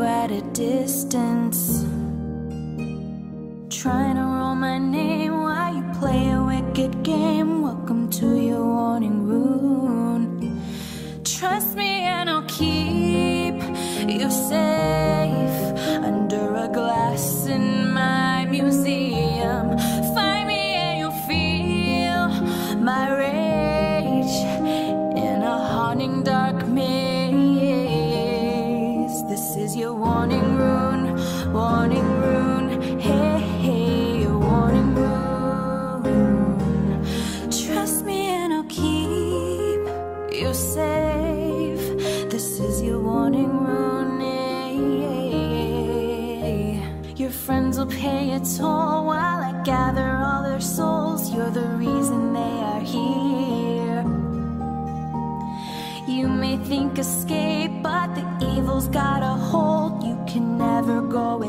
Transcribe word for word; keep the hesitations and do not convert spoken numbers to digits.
at a distance, trying to roll my name while you play a wicked game. Welcome to your warning rune. Trust me and I'll keep you safe under a glass in my museum. Find me and you'll feel my rage in a haunting dark maze. This is your warning rune, warning rune, hey, hey, your warning rune. Trust me and I'll keep you safe. This is your warning rune, hey, hey. Your friends will pay a toll while I gather all their souls. You're the reason they are here. You may think escape, but the evil's got a hold. You can never go